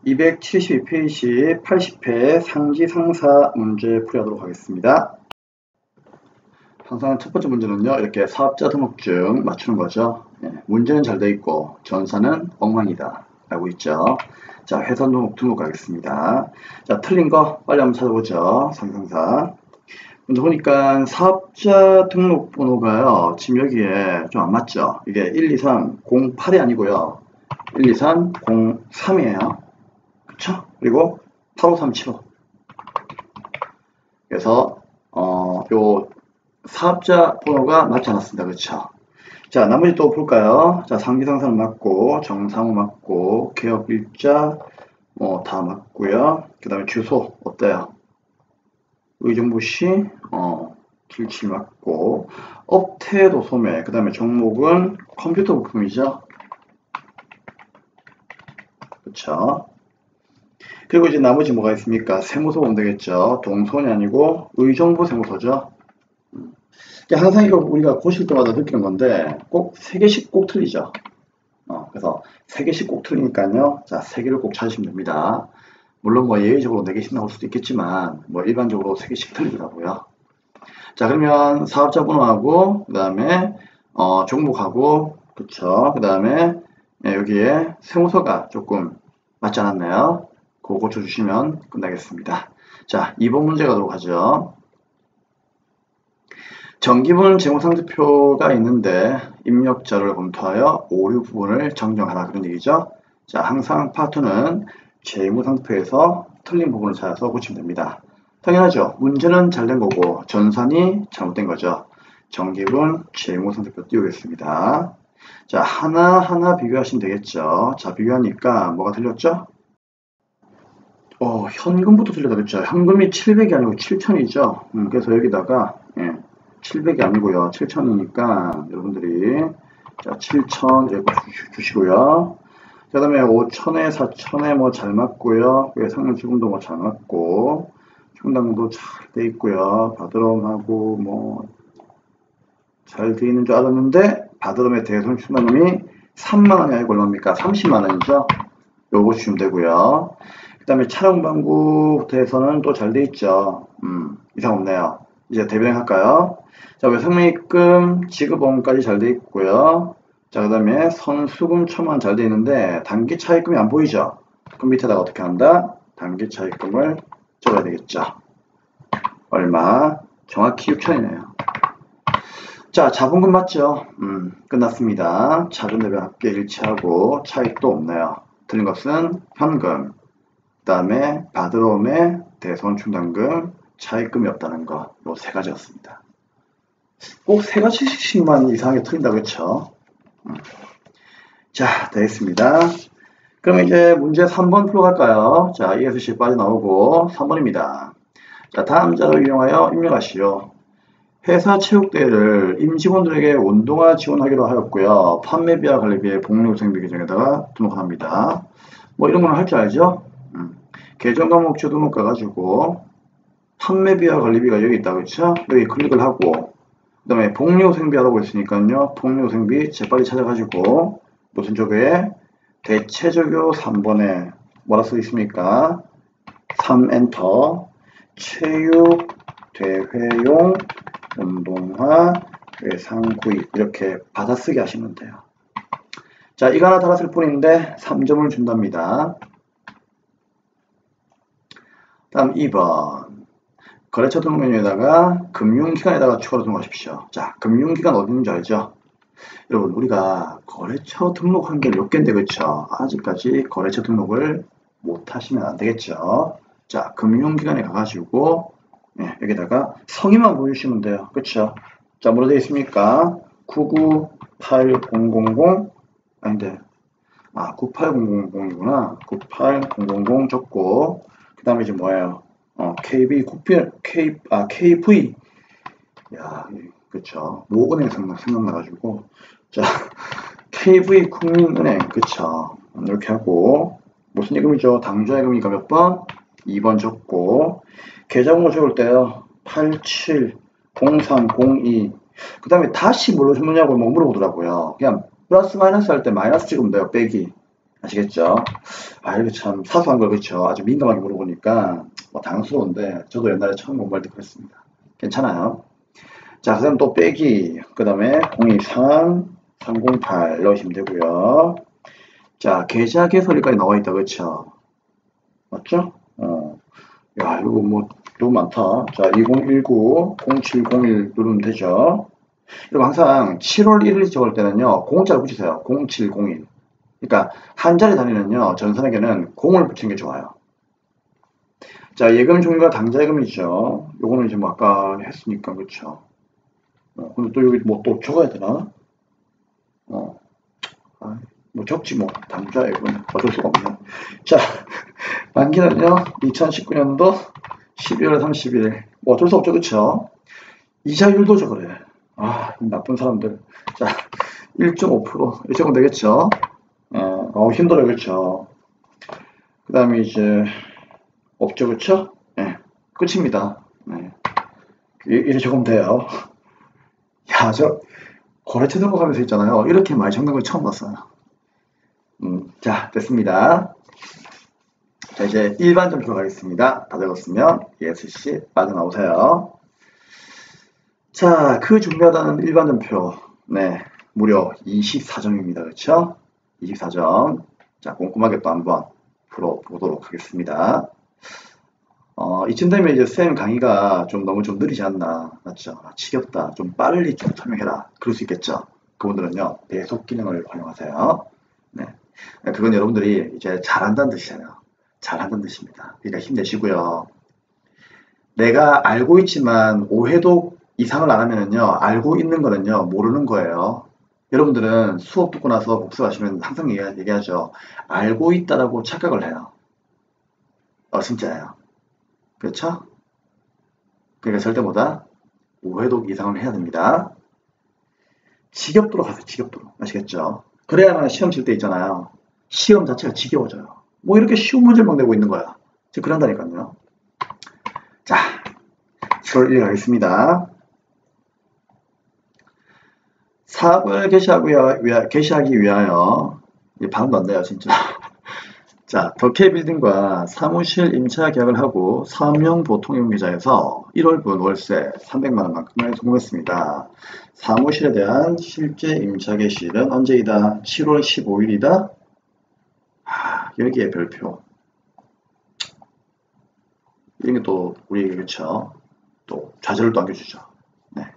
272페이지 80회 상지상사 문제 풀이하도록 하겠습니다. 항상 첫 번째 문제는요, 이렇게 사업자 등록증 맞추는 거죠. 문제는 잘 돼 있고 전사는 엉망이다 라고 있죠. 자, 회사 등록하겠습니다. 자, 틀린 거 빨리 한번 찾아보죠. 상상사. 먼저 보니까 사업자 등록번호가요, 지금 여기에 좀 안 맞죠. 이게 123 08이 아니고요, 123 03이에요. 그쵸? 그리고 8537호. 그래서 요 사업자 번호가 맞지 않았습니다. 그쵸? 자, 나머지 또 볼까요? 자, 상지상사는 맞고, 정상호 맞고, 개업일자 뭐 다 맞고요. 그 다음에 주소 어때요? 의정부시 77 맞고, 업태도 소매, 그 다음에 종목은 컴퓨터 부품이죠. 그쵸? 그리고 이제 나머지 뭐가 있습니까? 세무서 보면 되겠죠. 동선이 아니고 의정부 세무서죠. 항상 이거 우리가 고실 때마다 느끼는 건데 꼭 3개씩 꼭 틀리죠. 그래서 3개씩 꼭 틀리니까요. 자, 3개를 꼭 찾으시면 됩니다. 물론 뭐 예외적으로 4개씩 나올 수도 있겠지만 뭐 일반적으로 3개씩 틀리더라고요. 자, 그러면 사업자 번호하고 그 다음에 종목하고 그쵸. 그 다음에 여기에 세무서가 조금 맞지 않았나요? 그거 고쳐주시면 끝나겠습니다. 자, 2번 문제 가도록 하죠. 정기분 재무상태표가 있는데 입력자를 검토하여 오류 부분을 정정하라 그런 얘기죠. 자, 항상 파트는 재무상태표에서 틀린 부분을 찾아서 고치면 됩니다. 당연하죠. 문제는 잘 된 거고 전산이 잘못된 거죠. 정기분 재무상태표 띄우겠습니다. 자, 하나하나 비교하시면 되겠죠. 자, 비교하니까 뭐가 틀렸죠? 현금부터 틀렸다 그랬죠. 현금이 700이 아니고 7000이죠. 그래서 여기다가 700이 아니고요. 7000이니까 여러분들이 자, 7000 이렇게 주시고요. 그 다음에 5000에 4000에 뭐 잘 맞고요. 상물지분도 뭐 잘 맞고 충당도 잘 돼 있고요. 바드럼하고 뭐 잘 돼 있는 줄 알았는데 바드럼의 대손 충당금이 3만원이 아니고 얼마입니까? 30만원이죠. 요거 주시면 되고요. 그 다음에 차량방구부터해서는 또 잘 돼 있죠. 이상 없네요. 이제 대변행 할까요? 자, 외상매입금 지급원까지 잘 돼 있고요. 자, 그 다음에 선수금 처만 잘 돼 있는데 단기 차입금이 안 보이죠? 그럼 밑에다가 어떻게 한다? 단기 차입금을 적어야 되겠죠. 얼마? 정확히 6천이네요. 자, 자본금 맞죠? 끝났습니다. 작은 대변 합계 일치하고 차익도 없네요. 틀린 것은 현금, 그 다음에 바드롬의 대손 충당금, 차입금이 없다는 거, 요 3가지였습니다. 꼭 3가지씩만 이상하게 틀린다, 그렇죠? 자, 되겠습니다. 그럼 이제 문제 3번 풀어갈까요? 자, ESC 빠져나오고 3번입니다. 자, 다음 자를 이용하여 입력하시오. 회사 체육대회를 임직원들에게 운동화 지원하기로 하였고요. 판매비와 관리비의 복리후생비 계정에다가 등록합니다. 뭐 이런 거는 할 줄 알죠? 계정 과목 등록 가가지고 판매비와 관리비가 여기 있다, 그렇죠? 여기 클릭을 하고 그 다음에 복리후생비 하라고 했으니까요. 복리후생비 재빨리 찾아가지고 무슨 쪽에 대체적요 3번에 뭐라 써 있습니까? 3엔터 체육 대회용 운동화 외상 구입 이렇게 받아쓰기 하시면 돼요. 자, 이거 하나 달았을 뿐인데 3점을 준답니다. 다음 2번 거래처 등록 메뉴에다가 금융기관에다가 추가로 등록하십시오. 자, 금융기관 어디 있는지 알죠? 여러분, 우리가 거래처 등록한 게 몇 개인데 그렇죠? 아직까지 거래처 등록을 못 하시면 안 되겠죠? 자, 금융기관에 가가지고 여기다가 성의만 보여주시면 돼요. 그쵸? 자, 뭐로 되어 있습니까? 998000 아닌데 98000이구나. 98000 적고 그 다음에 이제 뭐예요? KV 야, 그쵸? 모은행 생각나가지고 자, KV 국민은행 그쵸? 이렇게 하고 무슨 예금이죠? 당좌예금이니까 몇 번? 2번 적고 계좌번호 적을 때요. 870302 그 다음에 다시 뭘로 적느냐고 뭐 물어보더라고요. 그냥 플러스 마이너스 할 때 마이너스 찍으면 돼요. 빼기. 아시겠죠? 아, 이거 참 사소한 걸 그렇죠. 아주 민감하게 물어보니까 뭐 당스러운데 저도 옛날에 처음 공부할 때 그랬습니다. 괜찮아요. 자, 그 다음 또 빼기. 그 다음에 023, 308 넣으시면 되고요. 자, 계좌 개설일까지 나와 있다. 그렇죠? 맞죠? 야, 이거 뭐 너무 많다. 자, 2019, 0701 누르면 되죠. 그리고 항상 7월 1일 적을 때는요, 공짜를 붙이세요. 0701. 그러니까 한 자리 단위는요, 전산에게는 0을 붙이는 게 좋아요. 자, 예금 종류가 당좌예금이죠. 요거는 이제 뭐 아까 했으니까 그렇죠. 근데 또 여기 뭐 또 적어야 되나? 뭐 적지 뭐 당좌예금 어쩔 수가 없네. 자, 만기는요, 2019년도 12월 30일. 뭐 어쩔 수 없죠, 그쵸? 이자율도 적으래. 아, 나쁜 사람들. 자, 1.5%. 이 정도 되겠죠? 힘들어요, 그쵸? 그 다음에 이제, 없죠, 그쵸? 예, 끝입니다. 네. 이렇게 적으면 돼요. 야, 저, 거래처 등록하면서 있잖아요. 이렇게 많이 적는 걸 처음 봤어요. 자, 됐습니다. 자, 이제 일반점 들어가겠습니다. 다 적었으면 ESC 빠져나오세요. 자, 그 중요하다는 일반점표. 네, 무려 24점입니다. 그렇죠? 24점. 자, 꼼꼼하게 또 한번 풀어보도록 하겠습니다. 이쯤 되면 이제 쌤 강의가 좀 너무 좀 느리지 않나. 맞죠? 지겹다. 좀 빨리 좀 설명해라. 그럴 수 있겠죠? 그분들은요, 배속 기능을 활용하세요. 네. 그건 여러분들이 이제 잘한다는 뜻이잖아요. 잘한다는 뜻입니다. 그러니까 힘내시고요. 내가 알고 있지만 오해도 이상을 안 하면은요, 알고 있는 거는요, 모르는 거예요. 여러분들은 수업 듣고 나서 복습하시면 항상 얘기하죠. 알고 있다라고 착각을 해요. 진짜예요. 그렇죠? 그러니까 절대 보다 오해도 이상을 해야 됩니다. 지겹도록 하세요. 지겹도록. 아시겠죠? 그래야만 시험 칠 때 있잖아요. 시험 자체가 지겨워져요. 뭐 이렇게 쉬운 문제를 막 내고 있는 거야. 지금 그런다니까요. 자, 7월 1일 가겠습니다. 사업을 개시하기 위하여, 이게 발음도 안 돼요, 진짜. 자, 덕혜빌딩과 사무실 임차 계약을 하고 사업용 보통예금 계좌에서 1월분 월세 300만원만큼을 송금했습니다. 사무실에 대한 실제 임차 개시일은 언제이다? 7월 15일이다? 여기에 별표. 이런 게 또 우리에게 그쵸? 또 좌절을 또 안겨주죠. 네.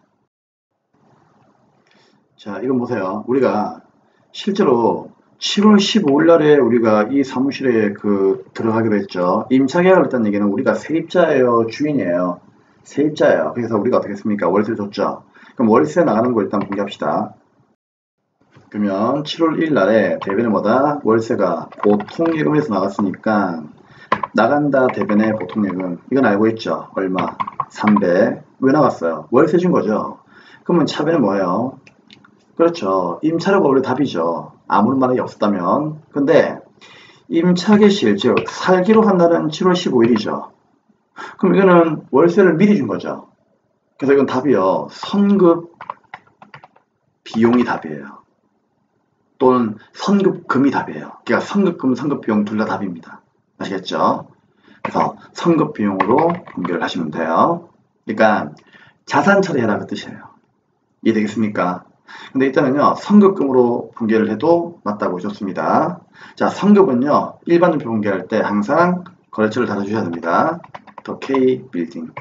자, 이건 보세요. 우리가 실제로 7월 15일 날에 우리가 이 사무실에 들어가기로 했죠. 임차 계약을 했다는 얘기는 우리가 세입자예요, 주인이에요? 세입자예요. 그래서 우리가 어떻게 했습니까? 월세를 줬죠. 그럼 월세 나가는 거 일단 공개합시다. 그러면 7월 1일 날에 대변에 뭐다? 월세가 보통예금에서 나갔으니까 나간다 대변의 보통예금. 이건 알고 있죠? 얼마? 300. 왜 나갔어요? 월세 준 거죠. 그러면 차변은 뭐예요? 그렇죠. 임차료가 원래 답이죠. 아무런 말이 없었다면. 근데 임차 개시일, 즉 살기로 한 날은 7월 15일이죠. 그럼 이거는 월세를 미리 준 거죠. 그래서 이건 답이요. 선급 비용이 답이에요. 또는 선급금이 답이에요. 그러니까 선급금, 선급비용 둘 다 답입니다. 아시겠죠? 그래서 선급비용으로 분개를 하시면 돼요. 그러니까 자산 처리해라 그 뜻이에요. 이해되겠습니까? 근데 일단은요, 선급금으로 분개를 해도 맞다고 좋습니다. 자, 선급은요, 일반점표 분개할 때 항상 거래처를 닫아주셔야 됩니다. 더 K 빌딩.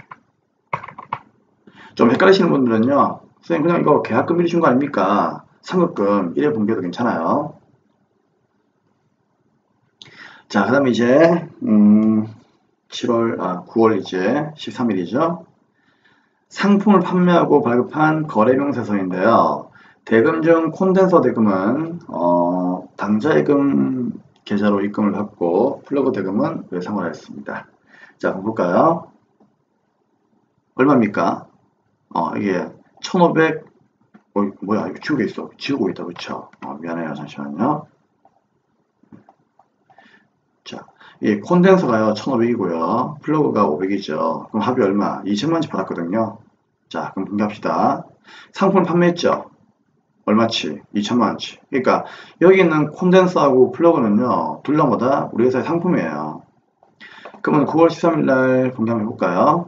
좀 헷갈리시는 분들은요, 선생님 그냥 이거 계약금 미리 준 거 아닙니까? 선급금 1회 분개도 괜찮아요. 자, 그 다음에 이제 9월 이제 13일이죠. 상품을 판매하고 발급한 거래명세서인데요. 대금 중 콘덴서 대금은 당좌예금 계좌로 입금을 받고 플러그 대금은 외상을 하였습니다. 자, 한번 볼까요? 얼마입니까? 이게 1500 뭐야 이거 지우개 있어. 지우고 있다. 그쵸? 미안해요. 잠시만요. 자, 이 콘덴서가요 1500이고요. 플러그가 500이죠. 그럼 합이 얼마? 2000만원치 받았거든요. 자, 그럼 분개합시다. 상품을 판매했죠? 얼마치? 2천만원치. 그러니까 여기 있는 콘덴서하고 플러그는요, 둘 다 뭐다? 우리 회사의 상품이에요. 그러면 9월 13일 날 공개 한번 해볼까요?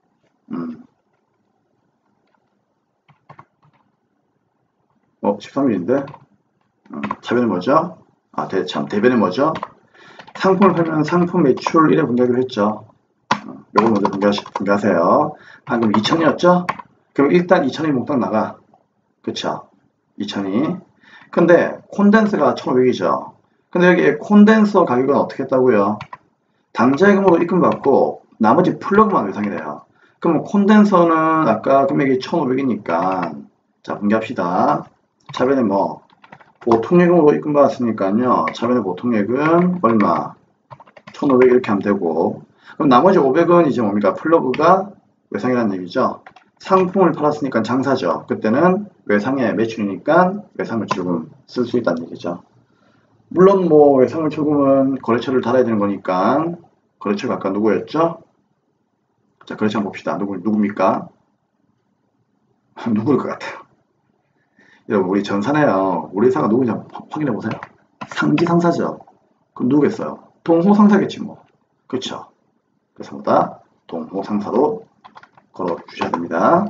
13일인데? 차변이 뭐죠? 대변이 뭐죠? 상품을 팔면 상품 매출 1회 공개하기로 했죠. 요걸 먼저 공개하세요. 방금 2천이었죠? 그럼 일단 2천이 몽땅 나가. 그쵸? 2천이. 근데 콘덴서가 1,500이죠. 근데 여기 콘덴서 가격은 어떻게 했다고요? 당좌예금으로 입금받고 나머지 플러그만 외상이래요. 그럼 콘덴서는 아까 금액이 1,500이니까 자 공개합시다. 차변에 뭐 보통예금으로 입금받았으니까요. 차변의 보통예금 얼마? 1,500 이렇게 하면 되고 그럼 나머지 500은 이제 뭡니까? 플러그가 외상이라는 얘기죠. 상품을 팔았으니까 장사죠. 그때는 외상의 매출이니까 외상물출금 쓸 수 있다는 얘기죠. 물론 뭐 외상물출금은 거래처를 달아야 되는 거니까 거래처가 아까 누구였죠? 자, 거래처 한번 봅시다. 누굽니까? 누구일 것 같아요? 여러분, 우리 전사네요. 우리 회사가 누구인지 한번 확인해 보세요. 상지상사죠. 그럼 누구겠어요? 동호상사겠지 뭐. 그렇죠? 그래서 보다 동호상사로 걸어 주셔야 됩니다.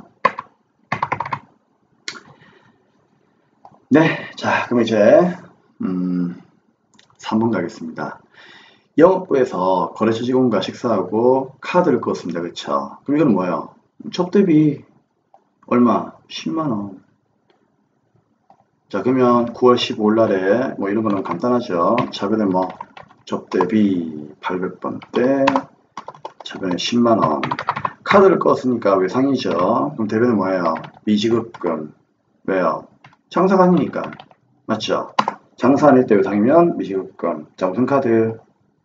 네, 자, 그럼 이제 3번 가겠습니다. 영업부에서 거래처 직원과 식사하고 카드를 껐습니다. 그쵸? 그럼 이건 뭐예요? 접대비 얼마? 10만원. 자, 그러면 9월 15일 날에 뭐 이런 거는 간단하죠. 차변에 뭐 접대비 800번대, 차변에 10만원. 카드를 껐으니까 외상이죠. 그럼 대변은 뭐예요? 미지급금. 왜요? 장사가 아니니까. 맞죠? 장사 아닐 때 외상이면 미지급금. 자, 무슨 카드?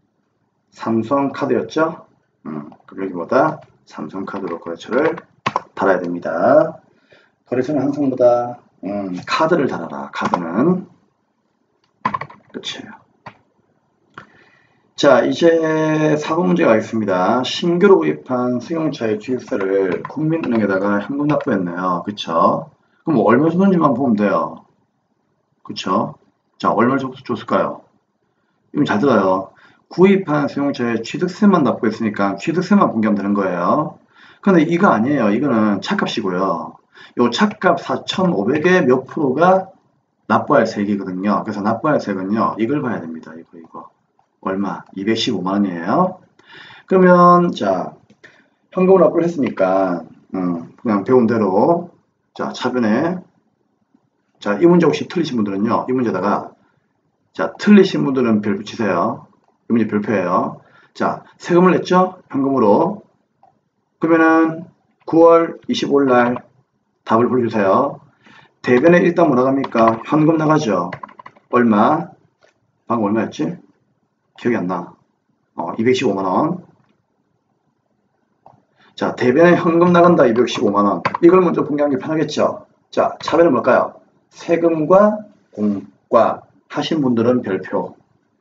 삼성카드였죠? 그럼 여기보다 삼성카드로 거래처를 달아야 됩니다. 거래처는 항상 보다 카드를 달아라. 카드는 끝이에요. 자, 이제 4번 문제 가겠습니다. 신규로 구입한 승용차의 취득세를 국민은행에다가 현금 납부했네요. 그쵸? 그럼 얼마 줬는지만 보면 돼요. 그쵸? 자, 얼마를 줬을까요? 이건 잘 들어요. 구입한 승용차에 취득세만 납부했으니까 취득세만 공개하면 되는 거예요. 근데 이거 아니에요. 이거는 차값이고요. 요 차값 4,500의 몇 프로가 납부할 세액이거든요. 그래서 납부할 세액은요. 이걸 봐야 됩니다. 이거. 얼마? 215만원이에요. 그러면 자 현금을 납부를 했으니까 그냥 배운 대로 자 차변에 자 이 문제 혹시 틀리신 분들은요. 이 문제다가 자 틀리신 분들은 별 붙이세요. 이 문제 별표예요. 자 세금을 냈죠? 현금으로. 그러면은 9월 25일 날 답을 불러주세요. 대변에 일단 뭐 나갑니까? 현금 나가죠. 얼마? 방금 얼마였지? 기억이 안 나. 215만원. 자, 대변에 현금 나간다. 215만원. 이걸 먼저 공개하는 게 편하겠죠. 자, 차변은 뭘까요? 세금과 공과 하신 분들은 별표.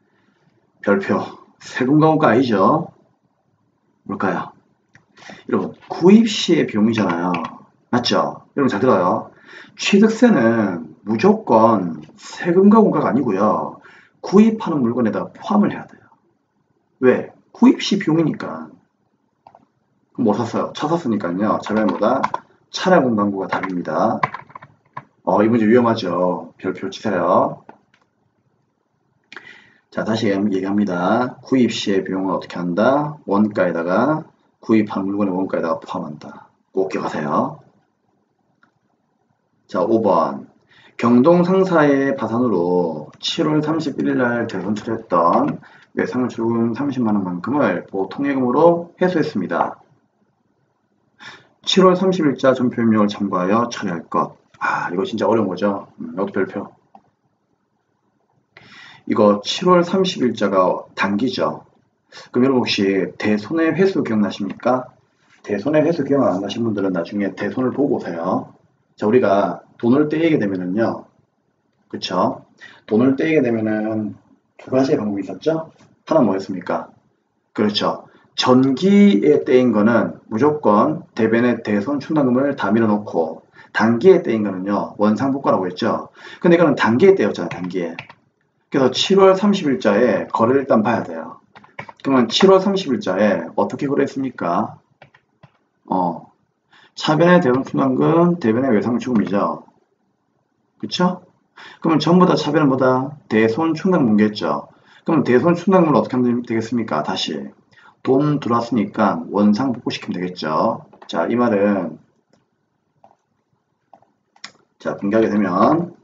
세금과 공과 아니죠. 뭘까요? 여러분, 구입 시의 비용이잖아요. 맞죠? 여러분 잘 들어요. 취득세는 무조건 세금과 공과가 아니고요. 구입하는 물건에다 포함을 해야 돼요. 왜? 구입 시 비용이니까. 그럼 뭐 샀어요? 차 샀으니까요. 차량보다 차량 공간구가 답입니다. 이 문제 위험하죠. 별표 치세요. 자, 다시 얘기합니다. 구입 시의 비용은 어떻게 한다? 원가에다가 구입한 물건의 원가에다가 포함한다. 꼭 기억하세요. 자, 5번. 경동 상사의 파산으로 7월 31일 날 대손출했던 외상물출금 30만원만큼을 보통예금으로 회수했습니다. 7월 30일자 전표명을 참고하여 처리할 것. 이거 진짜 어려운 거죠. 이것도 별표. 이거 7월 30일자가 단기죠. 그럼 여러분 혹시 대손해 회수 기억나십니까? 대손해 회수 기억 안 나신 분들은 나중에 대손을 보고 오세요. 자, 우리가 돈을 떼이게 되면은요. 그쵸? 돈을 떼이게 되면은 두 가지의 방법이 있었죠? 하나 뭐였습니까? 그렇죠. 전기에 떼인 거는 무조건 대변의 대손 충당금을 다 밀어놓고 단기에 떼인 거는요, 원상복구라고 했죠. 근데 이거는 단기에 떼였잖아요, 단기에. 그래서 7월 30일자에 거래를 일단 봐야 돼요. 그러면 7월 30일자에 어떻게 거래했습니까? 차변의 대손충당금, 대변의 외상추금이죠. 그쵸? 그러면 전부 다 차변은 뭐다? 대손충당금겠죠. 그럼 대손충당금을 어떻게 하면 되겠습니까? 다시 돈 들어왔으니까 원상복구시키면 되겠죠. 자, 이 말은 자, 분개하게 되면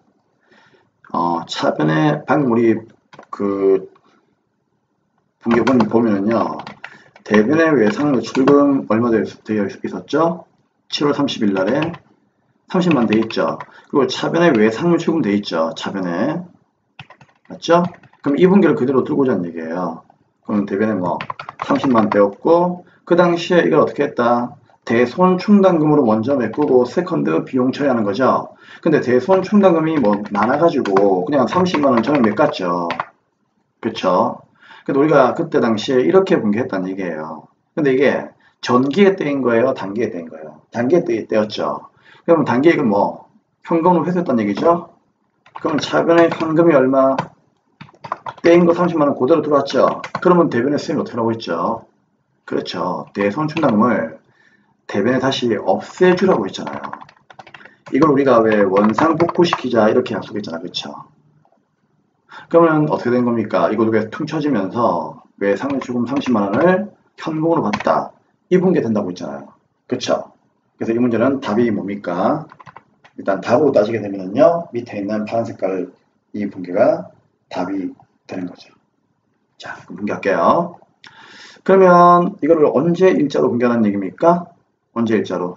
차변에 방금 우리 그 분개본 보면은요, 대변의 외상노출금 얼마 되어 있었죠? 7월 30일 날에 30만 돼 있죠. 그리고 차변에 외상노출금 돼 있죠. 차변에. 맞죠? 그럼 이 분개를 그대로 두고 오자는 얘기예요. 그럼 대변에 뭐 30만 되었고, 그 당시에 이걸 어떻게 했다? 대손충당금으로 먼저 메꾸고 세컨드 비용 처리하는 거죠. 근데 대손충당금이 뭐 많아가지고 그냥 30만원 전액 메꿨죠. 그쵸? 근데 우리가 그때 당시에 이렇게 분개했다는 얘기예요. 근데 이게 전기에 떼인 거예요? 단기에 떼인 거예요? 단기에 떼였죠. 그러면 단기에 이건 뭐 현금으로 회수했다는 얘기죠? 그럼 차변의 현금이 얼마? 떼인 거 30만원 그대로 들어왔죠? 그러면 대변의 수익이 어떻게 나오고 있죠? 그렇죠. 대손충당금을 대변에 다시 없애주라고 했잖아요. 이걸 우리가 왜 원상복구시키자 이렇게 약속했잖아. 그쵸? 그러면 어떻게 된 겁니까? 이거 왜 퉁쳐지면서 왜 상해주금 30만원을 현금으로 받다. 이 분개 된다고 했잖아요. 그쵸? 그래서 이 문제는 답이 뭡니까? 일단 답으로 따지게 되면요. 밑에 있는 파란 색깔 이 분개가 답이 되는 거죠. 자, 그럼 분개할게요. 그러면 이거를 언제 일자로 분개하는 얘기입니까? 언제 일자로?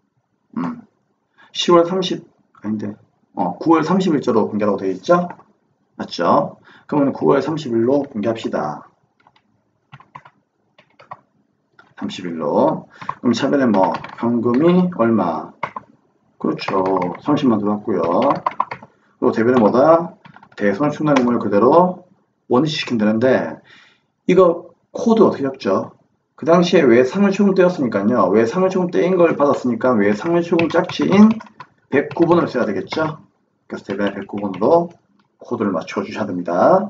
10월 30, 아닌데, 9월 30일자로 분개라고 되어 있죠? 맞죠? 그러면 9월 30일로 분개합시다. 30일로. 그럼 차변에 뭐, 현금이 얼마? 그렇죠. 30만 들어왔고요. 그리고 대변에 뭐다? 대손충당금을 그대로 원위치 시킨다는데, 이거 코드 어떻게 적죠? 그 당시에 외상물추금 떼었으니까요. 외상물추금 떼인 걸 받았으니까 외상물추금 짝지인 109번을 써야 되겠죠? 그래서 대변에 109번으로 코드를 맞춰주셔야 됩니다.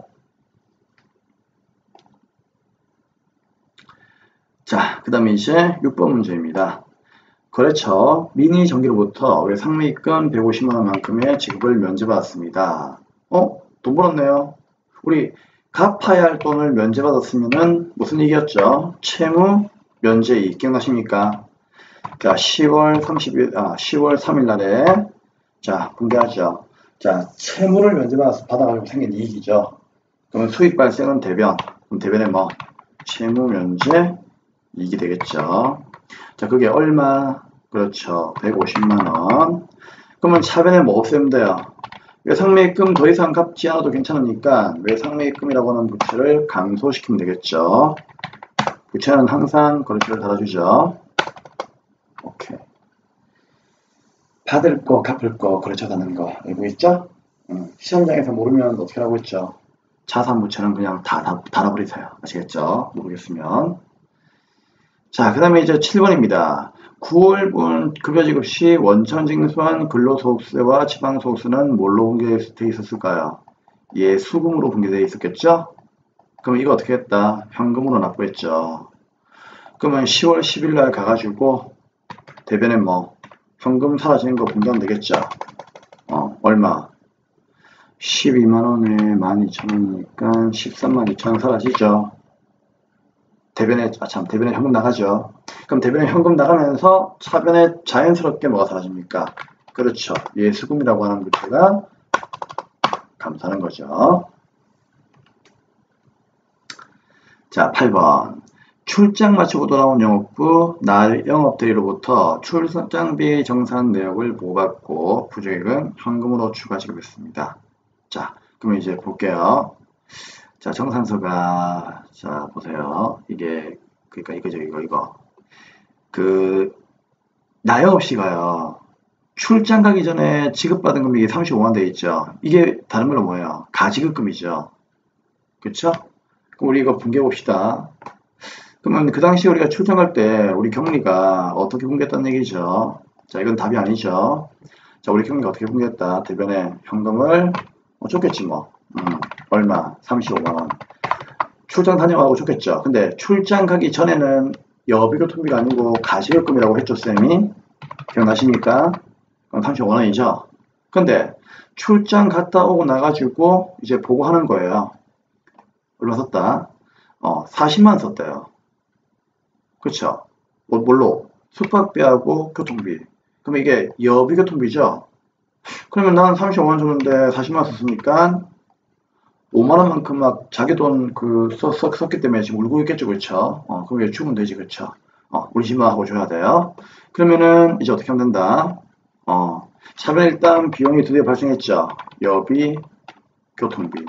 자, 그 다음에 이제 6번 문제입니다. 거래처 미니 전기로부터 외상매입금 150만원만큼의 지급을 면제받았습니다. 돈 벌었네요. 우리 갚아야 할 돈을 면제받았으면은 무슨 얘기였죠? 채무 면제이익 기억나십니까? 자, 10월 3일 날에 자, 분개하죠. 자, 채무를 면제받아가지고 생긴 이익이죠. 그러면 수익 발생은 대변. 그럼 대변에 뭐 채무 면제 이익이 되겠죠. 자, 그게 얼마? 그렇죠. 150만원. 그러면 차변에 뭐 없애면 돼요? 외상매입금 더 이상 갚지 않아도 괜찮으니까 외상매입금이라고 하는 부채를 감소시키면 되겠죠. 부채는 항상 거래처를 달아주죠. 오케이. 받을 거, 갚을 거, 거래처 다는 거. 알고 있죠? 시험장에서 모르면 어떻게 하고 있죠? 자산 부채는 그냥 다 달아버리세요. 아시겠죠? 모르겠으면. 자, 그 다음에 이제 7번입니다. 9월분 급여지급 시 원천 징수한 근로소득세와 지방소득세는 뭘로 분개되어 있었을까요? 예, 수금으로 분개되어 있었겠죠? 그럼 이거 어떻게 했다? 현금으로 납부했죠. 그러면 10월 10일 날 가가지고 대변에 뭐 현금 사라지는 거 분개하면 되겠죠? 얼마? 12만원에 12,000원이니까 13만 2천원 사라지죠. 대변에 현금 나가죠. 그럼 대변에 현금 나가면서 차변에 자연스럽게 뭐가 사라집니까? 그렇죠. 예수금이라고 하는 부채가 감소하는 거죠. 자, 8번. 출장 마치고 돌아온 영업부 날 영업대리로부터 출장비 정산 내역을 보고받고 부적액은 현금으로 추가 지급했습니다. 자, 그럼 이제 볼게요. 자, 정산서가, 자, 보세요. 이게, 그러니까 이거. 나영업씨가요, 출장 가기 전에 지급받은 금액이 35만 돼 있죠. 이게 다른 말로 뭐예요? 가지급금이죠. 그쵸? 그럼 우리 이거 분개해 봅시다. 그러면 그 당시 우리가 출장 갈 때 우리 경리가 어떻게 분개했다는 얘기죠? 자, 이건 답이 아니죠. 자, 우리 경리가 어떻게 fun겼다. 대변에 현금을 줬겠지 뭐. 얼마? 35만원. 출장 다녀가고 줬겠죠. 근데 출장 가기 전에는 여비교통비가 아니고 가시요금이라고 했죠, 쌤이. 기억나십니까? 그럼 35만원이죠. 근데 출장 갔다 오고 나가지고 이제 보고하는 거예요. 얼마 썼다? 40만 썼대요. 그쵸? 뭘로? 숙박비하고 교통비. 그럼 이게 여비교통비죠? 그러면 난 35만 줬는데 40만 썼으니까 5만원만큼 막 자기 돈 썼기 때문에 지금 울고 있겠죠, 그쵸? 그럼 이제 주면 되지, 그쵸? 우리 집만 하고 줘야 돼요. 그러면은 이제 어떻게 하면 된다? 차변에 일단 비용이 드디어 발생했죠. 여비, 교통비.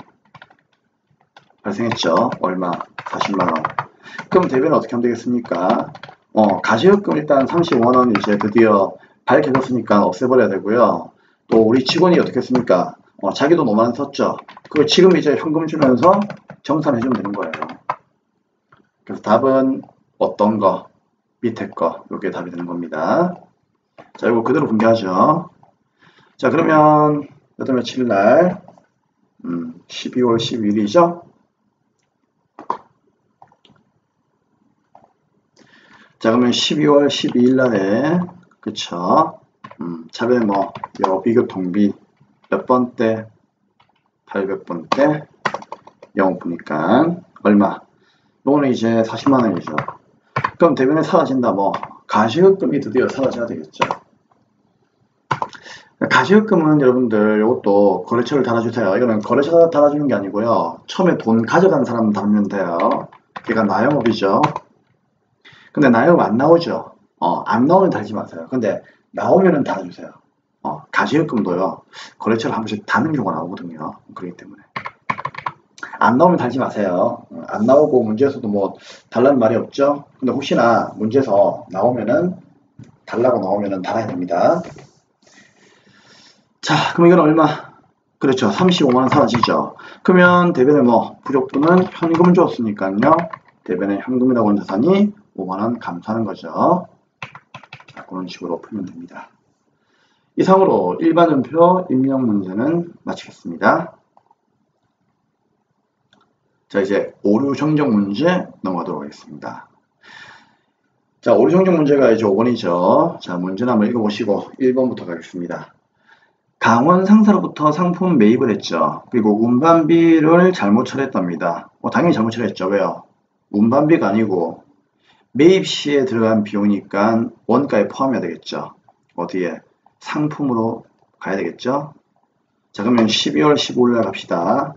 발생했죠. 얼마? 40만원. 그럼 대변은 어떻게 하면 되겠습니까? 가시요금 일단 35만원 이제 드디어 밝혀졌으니까 없애버려야 되고요. 또 우리 직원이 어떻게 했습니까? 자기도 5만원 썼죠. 그거 지금 이제 현금 주면서 정산해주면 되는 거예요. 그래서 답은 어떤 거? 밑에 거. 요게 답이 되는 겁니다. 자, 이거 그대로 분개하죠. 자, 그러면 몇 월 며칠 날? 12월 12일이죠? 자, 그러면 12월 12일 날에, 그쵸? 차변에 뭐, 여비교통비 몇 번 때? 800번 때? 0분이니까 얼마? 요거는 이제 40만원이죠. 그럼 대변에 사라진다, 뭐, 가시요금이 드디어 사라져야 되겠죠. 가시요금은 여러분들 이것도 거래처를 달아주세요. 이거는 거래처가 달아주는 게 아니고요. 처음에 돈 가져간 사람 달면 돼요. 걔가 나영업이죠. 근데 나영업 안 나오죠. 안 나오면 달지 마세요. 근데 나오면은 달아주세요. 가시요금도요. 거래처를 한 번씩 다는 경우가 나오거든요. 그렇기 때문에. 안 나오면 달지 마세요. 안 나오고 문제에서도 뭐 달라는 말이 없죠. 근데 혹시나 문제에서 나오면은 달라고 나오면은 달아야 됩니다. 자, 그럼 이건 얼마? 그렇죠. 35만원 사라지죠. 그러면 대변에 뭐 부족분은 현금 줬으니까요. 대변에 현금이라고 하는 자산이 5만원 감소하는 거죠. 자, 그런 식으로 풀면 됩니다. 이상으로 일반연표 입력 문제는 마치겠습니다. 자, 이제 오류 정정 문제 넘어가도록 하겠습니다. 자, 오류 정정 문제가 이제 5번이죠. 자, 문제는 한번 읽어보시고 1번부터 가겠습니다. 강원 상사로부터 상품 매입을 했죠. 그리고 운반비를 잘못 처리했답니다. 당연히 잘못 처리했죠. 왜요? 운반비가 아니고 매입 시에 들어간 비용이니까 원가에 포함해야 되겠죠. 어디에? 상품으로 가야 되겠죠. 자, 그러면 12월 15일날 갑시다.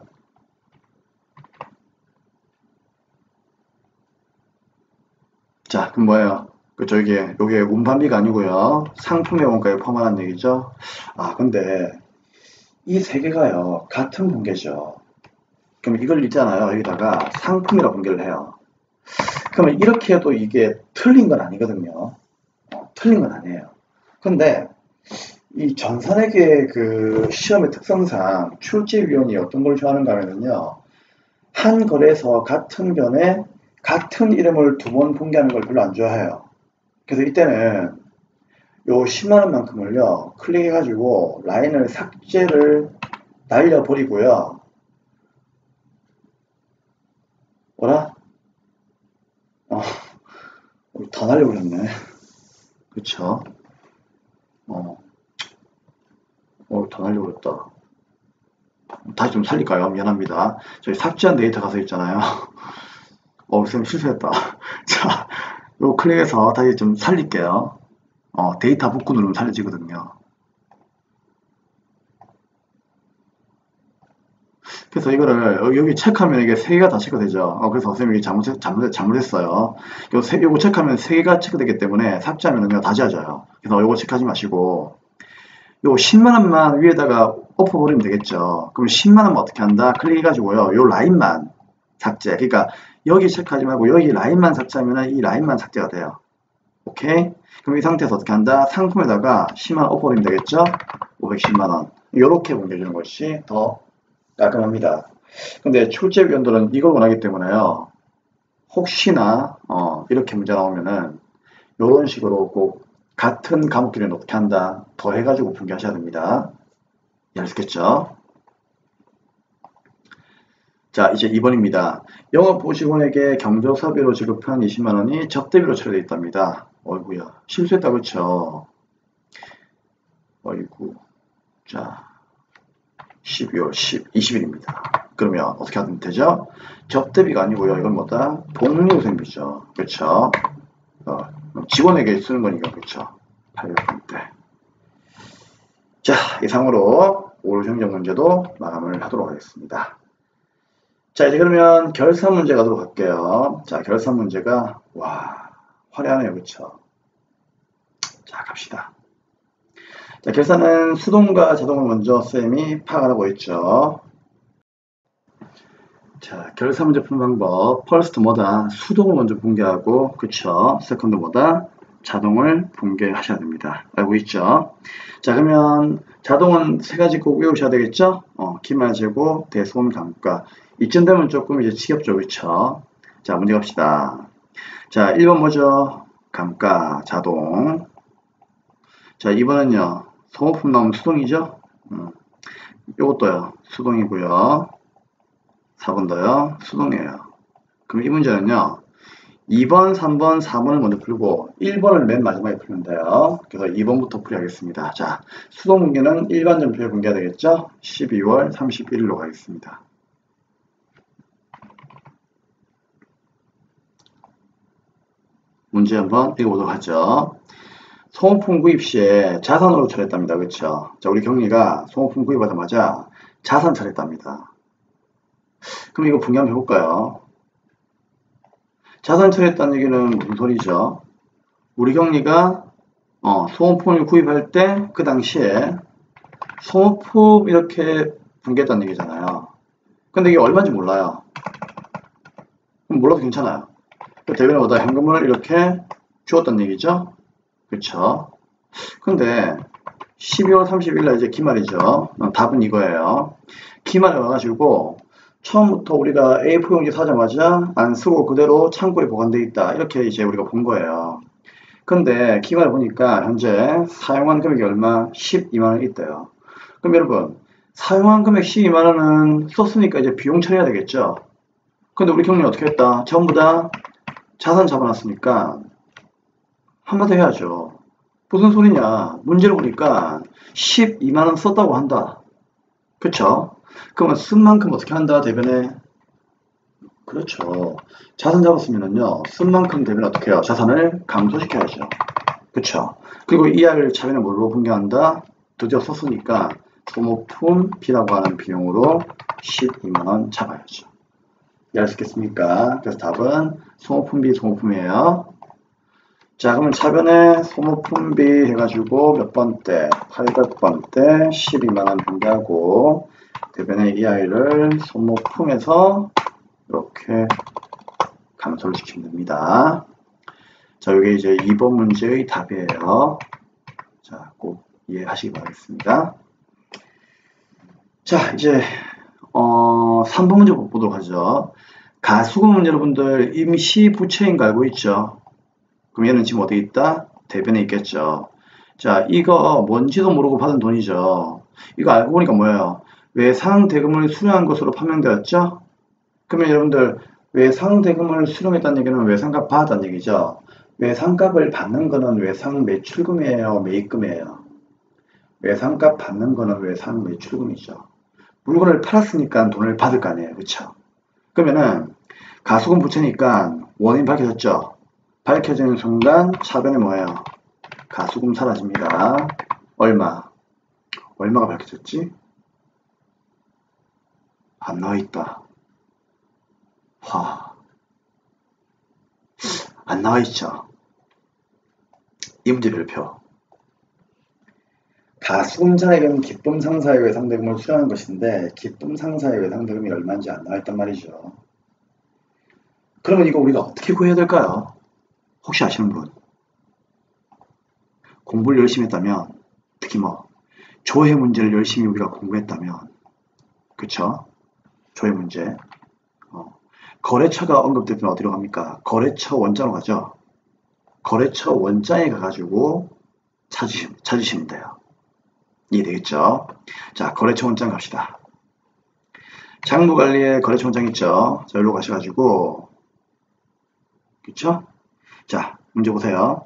자, 그럼 뭐예요? 그쵸, 요게 운반비가 아니고요. 상품의 원가에 포함하는 얘기죠. 근데 이 세 개가요, 같은 분계죠. 그럼 이걸 읽잖아요. 여기다가 상품이라고 분계를 해요. 그러면 이렇게 해도 이게 틀린 건 아니거든요. 틀린 건 아니에요. 근데 이 전산회계 그 시험의 특성상 출제위원이 어떤 걸 좋아하는가 하면요. 한 거래에서 같은 변에 같은 이름을 두 번 공개하는 걸 별로 안 좋아해요. 그래서 이때는 요 10만원만큼을요, 클릭해가지고 라인을 삭제를 날려버리고요. 뭐라? 다 날려버렸네. 그쵸? 다 날려버렸다. 다시 좀 살릴까요? 미안합니다. 저희 삭제한 데이터 가서 있잖아요. 쌤 실수했다. 자, 요 클릭해서 다시 좀 살릴게요. 데이터 복구 누르면 살려지거든요. 그래서 이거를 여기 체크하면 이게 3개가 다 체크되죠. 그래서 선생님이 잘못했어요. 요거 체크하면 3개가 체크되기 때문에 삭제하면 다 지워져요. 그래서 요거 체크하지 마시고 요 10만원만 위에다가 엎어버리면 되겠죠. 그럼 10만원만 어떻게 한다? 클릭해가지고요. 요 라인만 삭제. 그러니까 여기 체크하지 말고 여기 라인만 삭제하면 이 라인만 삭제가 돼요. 오케이? 그럼 이 상태에서 어떻게 한다? 상품에다가 10만원 엎어버리면 되겠죠? 510만원. 요렇게 옮겨주는 것이 더 깔끔합니다. 근데 출제위원들은 이걸 원하기 혹시나 이렇게 문제 나오면은 이런 식으로 꼭 같은 과목끼리는 어떻게 한다? 더해가지고 분개하셔야 됩니다. 아시겠죠? 자, 이제 2번입니다. 영업보직원에게 경조사비로 지급한 20만원이 적대비로 처리되어 있답니다. 어이구야, 실수했다, 그쵸? 어이구. 자, 12월 20일입니다. 그러면 어떻게 하면 되죠? 적대비가 아니고요. 이건 뭐다? 복리후생비죠. 그쵸? 직원에게 쓰는 거니까, 그쵸? 800분대. 자, 이상으로 올 행정 문제도 마감을 하도록 하겠습니다. 자, 이제 그러면 결산 문제 가도록 할게요. 자, 결산 문제가, 와, 화려하네요. 그쵸? 자, 갑시다. 자, 결산은 수동과 자동을 먼저 쌤이 파악하라고 했죠. 자, 결산 문제 푸는 방법. 퍼스트 뭐다? 수동을 먼저 붕괴하고, 그쵸? 세컨드 뭐다? 자동을 붕괴하셔야 됩니다. 알고 있죠? 자, 그러면 자동은 세 가지 꼭 외우셔야 되겠죠? 기말 재고, 대손, 감가. 이쯤 되면 조금 이제 지겹죠, 그쵸? 자, 문제 갑시다. 자, 1번 뭐죠? 감가, 자동. 자, 2번은요, 소모품 나오면 수동이죠? 요것도요, 수동이고요. 4번도요, 수동이에요. 그럼 이 문제는요, 2번, 3번, 4번을 먼저 풀고 1번을 맨 마지막에 풀면 돼요. 그래서 2번부터 풀이하겠습니다. 자, 수동 분계는 일반전표에 분계가 되겠죠? 12월 31일로 가겠습니다. 문제 한번 읽어보도록 하죠. 소모품 구입 시에 자산으로 처리했답니다. 그렇죠? 자, 우리 경리가 소모품 구입하자마자 자산 처리했답니다. 그럼 이거 분계 한번 해볼까요? 자산 처리했다는 얘기는 무슨 소리죠? 우리 경리가 소모품을 구입할 때 그 당시에 소모품 이렇게 분개했다는 얘기잖아요. 근데 이게 얼마인지 몰라요. 그럼 몰라도 괜찮아요. 대변보다 현금을 이렇게 주었다는 얘기죠. 그렇죠? 근데 12월 30일 날 이제 기말이죠. 답은 이거예요. 기말에 와가지고 처음부터 우리가 A4 용지 사자마자 안 쓰고 그대로 창고에 보관되어 있다. 이렇게 이제 우리가 본 거예요. 근데 기말을 보니까 현재 사용한 금액이 얼마? 12만원 있대요. 그럼 여러분, 사용한 금액 12만원은 썼으니까 이제 비용 처리해야 되겠죠? 근데 우리 경리는 어떻게 했다? 전부 다 자산 잡아놨으니까 한마디 해야죠. 무슨 소리냐? 문제를 보니까 12만원 썼다고 한다. 그쵸? 그러면 쓴 만큼 어떻게 한다? 대변에? 그렇죠. 자산 잡았으면은요, 쓴 만큼 대변에 어떻게 해요? 자산을 감소시켜야죠. 그쵸? 그리고 이하를 차변에 뭘로 분개한다? 드디어 썼으니까 소모품 B라고 하는 비용으로 12만원 잡아야죠. 이해할 수 있겠습니까? 그래서 답은 소모품 B, 소모품이에요. 자, 그러면 차변에 소모품 B 해가지고 몇 번대? 800번대 12만원 분개하고 대변에 이 아이를 소모품에서 이렇게 감소를 시키면 됩니다. 자, 이게 이제 2번 문제의 답이에요. 자, 꼭 이해하시기 바라겠습니다. 자, 이제 3번 문제 보도록 하죠. 가수금 문제 여러분들 임시 부채인 거 알고 있죠? 그럼 얘는 지금 어디 있다? 대변에 있겠죠. 자, 이거 뭔지도 모르고 받은 돈이죠. 이거 알고 보니까 뭐예요? 외상 대금을 수령한 것으로 판명되었죠? 그러면 여러분들 외상 대금을 수령했다는 얘기는 외상값 받았다는 얘기죠. 외상값을 받는 거는 외상 매출금이에요, 매입금이에요. 외상값 받는 거는 외상 매출금이죠. 물건을 팔았으니까 돈을 받을 거 아니에요. 그쵸? 그러면은 가수금 부채니까 원인 밝혀졌죠? 밝혀지는 순간 차변에 뭐예요? 가수금 사라집니다. 얼마가 밝혀졌지? 안 나와있다. 안 나와있죠? 이 문제 별표. 가수금 잔액은 기쁨 상사의 외상대금을 수령한 것인데 기쁨 상사의 외상대금이 얼마인지 안 나와있단 말이죠. 그러면 이거 우리가 어떻게 구해야 될까요? 혹시 아시는 분? 공부를 열심히 했다면, 특히 조회 문제를 열심히 우리가 공부했다면, 그쵸? 조회 문제. 거래처가 언급되면 어디로 갑니까? 거래처 원장으로 가죠. 거래처 원장에 가가지고 찾으시면 돼요. 이해되겠죠? 자, 거래처 원장 갑시다. 장부관리에 거래처 원장 있죠? 자, 여기로 가셔가지고, 그쵸? 자, 문제 보세요.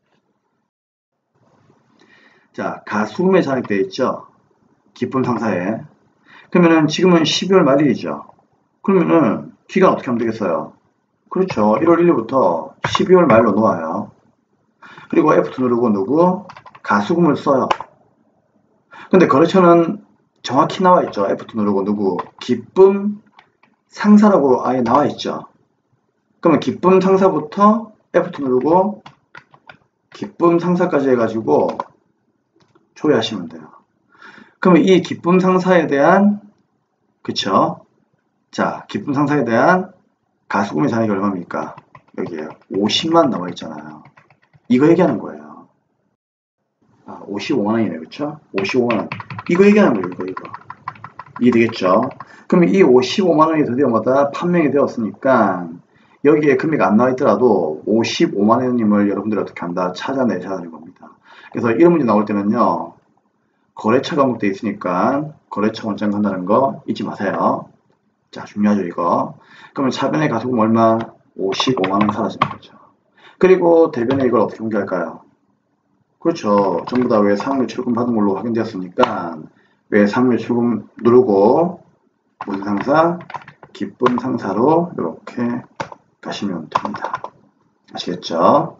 자, 가수금에 잔액되어 있죠? 기쁨 상사에. 그러면은 지금은 12월 말일이죠? 그러면은 기간 어떻게 하면 되겠어요? 그렇죠. 1월 1일부터 12월 말로 놓아요. 그리고 F2 누르고 누구? 가수금을 써요. 근데 거래처는 정확히 나와 있죠. F2 누르고 누구? 기쁨 상사라고 아예 나와 있죠. 그러면 기쁨 상사부터 F2 누르고 기쁨 상사까지 해가지고 조회하시면 돼요. 그러면 이 기쁨 상사에 대한, 그쵸? 자, 기쁨 상사에 대한 가수금의 잔액이 얼마입니까? 여기에 50만 나와 있잖아요. 이거 얘기하는 거예요. 아, 55만원이네, 그쵸? 55만원. 이거 얘기하는 거예요, 이거. 이해되겠죠? 그럼 이 55만원이 드디어 뭐다? 판명이 되었으니까, 여기에 금액이 안 나와 있더라도 55만원님을 여러분들이 어떻게 한다? 찾아내셔야 하는 겁니다. 그래서 이런 문제 나올 때는요, 거래처 과목돼 있으니까, 거래처 원장 간다는 거 잊지 마세요. 자, 중요하죠, 이거. 그러면 차변의 가수금 얼마? 55만원 사라지는 거죠. 그리고 대변에 이걸 어떻게 공개할까요? 그렇죠. 전부 다 외상료 출금 받은 걸로 확인되었으니까 외상료 출금 누르고 무슨 상사? 기쁨 상사로 이렇게 가시면 됩니다. 아시겠죠?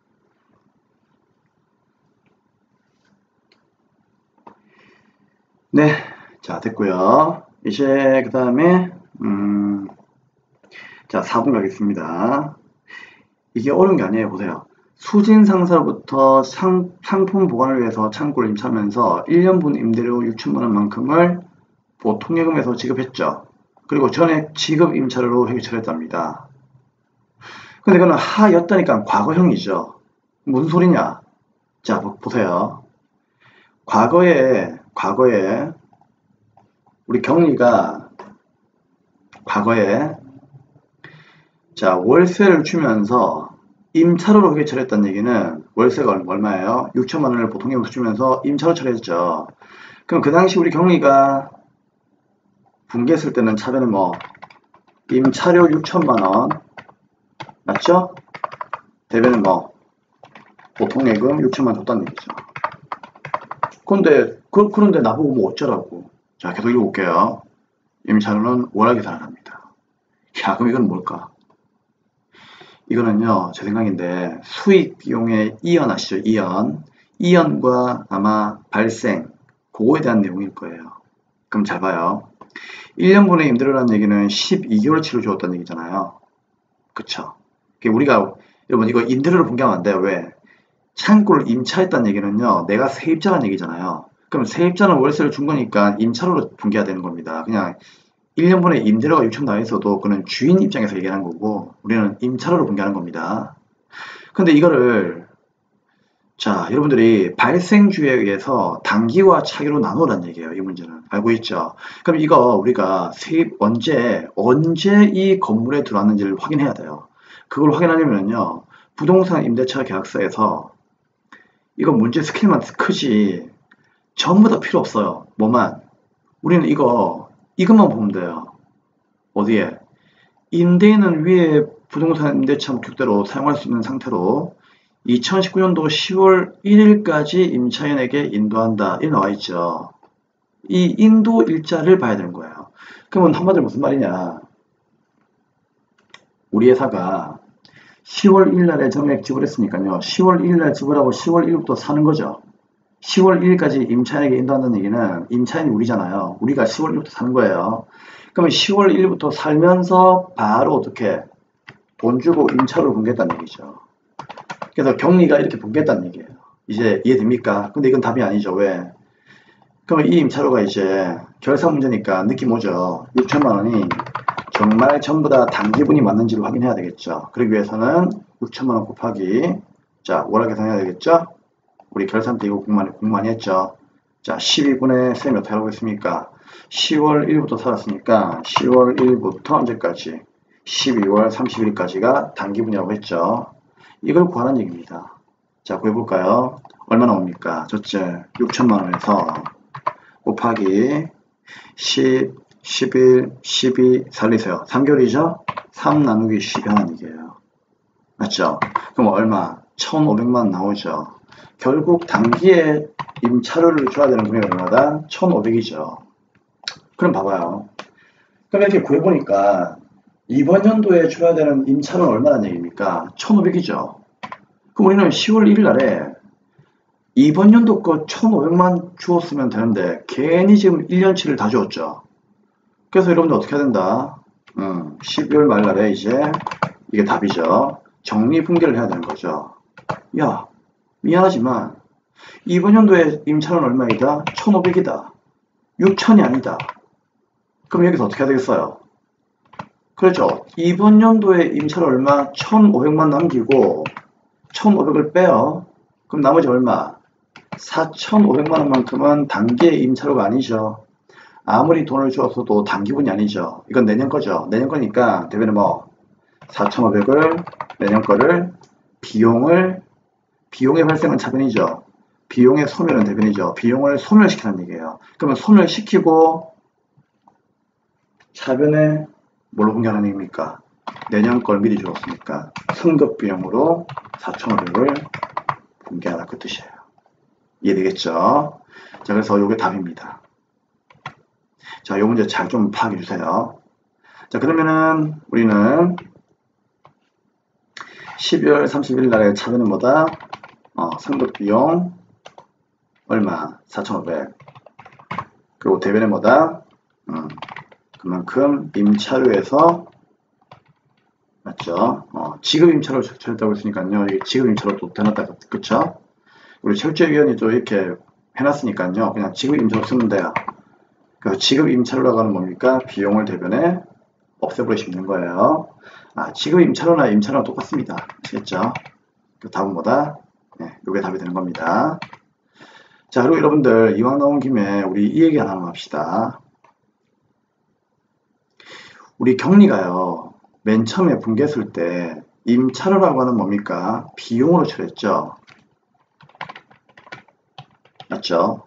네. 자, 됐고요. 이제 그 다음에 자, 4분 가겠습니다. 이게 어려운 게 아니에요. 보세요. 수진 상사로부터 상품 보관을 위해서 창고를 임차하면서 1년분 임대료 6천만원만큼을 보통예금에서 지급했죠. 그리고 전액 지급 임차료로 해결했답니다. 근데 그거는 하였다니까 과거형이죠. 무슨 소리냐? 자, 보세요. 과거에 우리 경리가 과거에 자, 월세를 주면서 임차료로 그게 처리했다는 얘기는 월세가 얼마예요? 6천만 원을 보통예금으로 주면서 임차료 처리했죠. 그럼 그 당시 우리 경리가 분개했을 때는 차변은 뭐 임차료 6천만 원 맞죠? 대변은 뭐 보통예금 6천만 원 줬다는 얘기죠. 그런데 나보고 뭐 어쩌라고. 자, 계속 읽어볼게요. 임차료는 월하게 살아납니다. 야, 그럼 이건 뭘까? 이거는요, 제 생각인데, 수익 비용의 이연 아시죠? 이연과 아마 발생, 그거에 대한 내용일 거예요. 그럼 잘 봐요. 1년분의 임대료라는 얘기는 12개월치로 주었다는 얘기잖아요. 그쵸? 우리가, 여러분, 이거 임대료로 분개하면 안 돼요. 왜? 창고를 임차했다는 얘기는요, 내가 세입자라는 얘기잖아요. 그럼 세입자는 월세를 준 거니까 임차료로 분개해야 되는 겁니다. 그냥 1년분의 임대료가 6천 나와 있어도 그는 주인 입장에서 얘기하는 거고 우리는 임차료로 분개하는 겁니다. 근데 이거를 자 여러분들이 발생주에 의해서 단기와 차기로 나누라는 얘기예요. 이 문제는 알고 있죠? 그럼 이거 우리가 세입 언제 이 건물에 들어왔는지를 확인해야 돼요. 그걸 확인하려면요 부동산 임대차 계약서에서 이거 문제 스케일만 크지 전부 다 필요 없어요. 뭐만 우리는 이것만 보면 돼요. 어디에? 임대인은 위에 부동산 임대차 목적대로 사용할 수 있는 상태로 2019년도 10월 1일까지 임차인에게 인도한다. 이렇게 나와 있죠. 이 인도 일자를 봐야 되는 거예요. 그러면 한마디로 무슨 말이냐. 우리 회사가 10월 1일 날에 정액 지불했으니까요. 10월 1일 날 지불하고 10월 1일부터 사는 거죠. 10월 1일까지 임차인에게 인도한다는 얘기는 임차인이 우리잖아요. 우리가 10월 1일부터 사는 거예요. 그러면 10월 1일부터 살면서 바로 어떻게 돈 주고 임차료를 분개했다는 얘기죠. 그래서 격리가 이렇게 분개했다는 얘기예요. 이제 이해됩니까? 근데 이건 답이 아니죠. 왜? 그러면 이 임차료가 이제 결산 문제니까 느낌 오죠. 6천만 원이 정말 전부 다 단기분이 맞는지를 확인해야 되겠죠. 그러기 위해서는 6천만 원 곱하기 자 월화 계산해야 되겠죠. 우리 결산 때 이거 공 많이 했죠. 자 12분의 셈이 어떻게 하고 있습니까? 10월 1일부터 살았으니까 10월 1일부터 언제까지? 12월 30일까지가 단기분이라고 했죠. 이걸 구하는 얘기입니다. 자 구해볼까요? 얼마 나옵니까? 첫째 6천만 원에서 곱하기 10, 11, 12 살리세요. 3개월이죠? 3 나누기 10이 하는 얘기예요. 맞죠? 그럼 얼마? 1,500만 나오죠. 결국 단기에 임차료를 줘야 되는 금액이 얼마다? 1,500이죠. 그럼 봐봐요. 그럼 이렇게 구해보니까 이번 연도에 줘야 되는 임차료는 얼마나 얘기입니까? 1,500이죠. 그럼 우리는 10월 1일 날에 이번 연도 거 1,500만 주었으면 되는데 괜히 지금 1년치를 다 주었죠. 그래서 여러분들 어떻게 해야 된다? 12월 말 날에 이제 이게 답이죠. 정리분계를 해야 되는 거죠. 야, 미안하지만 이번 연도에 임차료는 얼마이다? 1,500이다. 6,000이 아니다. 그럼 여기서 어떻게 해야 되겠어요? 그렇죠. 이번 연도에 임차료 얼마? 1,500만 남기고 1,500을 빼요. 그럼 나머지 얼마? 4,500만 원만큼은 단기의 임차료가 아니죠. 아무리 돈을 주었어도 단기분이 아니죠. 이건 내년 거죠. 내년 거니까 대변에 뭐 4,500을 내년 거를 비용의 발생은 차변이죠. 비용의 소멸은 대변이죠. 비용을 소멸시키는 얘기예요. 그러면 소멸시키고 차변에 뭘로 분개하는 얘기입니까? 내년 걸 미리 주었으니까 승급 비용으로 4,500을 분개하라 그 뜻이에요. 이해되겠죠? 자, 그래서 요게 답입니다. 자, 요 문제 잘 좀 파악해 주세요. 자, 그러면은 우리는 12월 30일 날에 차변은 뭐다? 승급 비용 얼마? 4,500. 그리고 대변은 뭐다? 그만큼 임차료에서 맞죠? 지급 임차료 처리했다고 했으니까요. 이게 지급 임차료 또 대놨다, 그쵸? 우리 철저위원이 또 이렇게 해놨으니까요. 그냥 지급 임차료 쓰면 돼요. 그래서 지급 임차료라고 하는 뭡니까? 비용을 대변에 없애버리시면 되는 거예요. 지급 임차료나 임차료랑 똑같습니다. 아시겠죠? 그 답은 뭐다? 네, 요게 답이 되는 겁니다. 자, 그리고 여러분들 이왕 나온 김에 우리 이 얘기 하나 합시다. 우리 경리가요. 맨 처음에 분개했을 때 임차료라고 하는 뭡니까? 비용으로 처리했죠. 맞죠?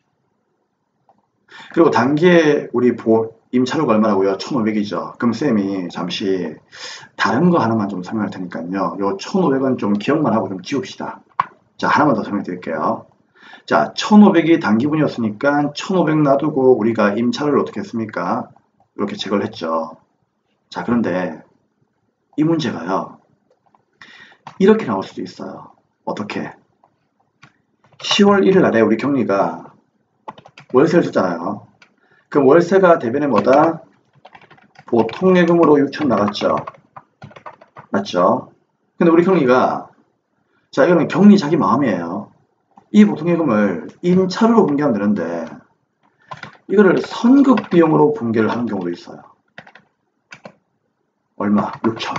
그리고 단기에 우리 임차료가 얼마라고요? 1,500이죠. 그럼 쌤이 잠시 다른 거 하나만 좀 설명할 테니까요. 요 1,500은 좀 기억만 하고 좀 지웁시다. 자, 하나만 더 설명 드릴게요. 자, 1,500이 단기분이었으니까 1,500 놔두고 우리가 임차료를 어떻게 했습니까? 이렇게 제거를 했죠. 자, 그런데 이 문제가요. 이렇게 나올 수도 있어요. 어떻게? 10월 1일 날에 우리 경리가 월세를 줬잖아요. 그럼 월세가 대변에 뭐다? 보통예금으로 6천 나갔죠. 맞죠? 근데 우리 경리가 자, 이거는 경리 자기 마음이에요. 이 보통예금을 임차료로 분개하면 되는데 이거를 선급 비용으로 분개를 하는 경우도 있어요. 얼마? 6천.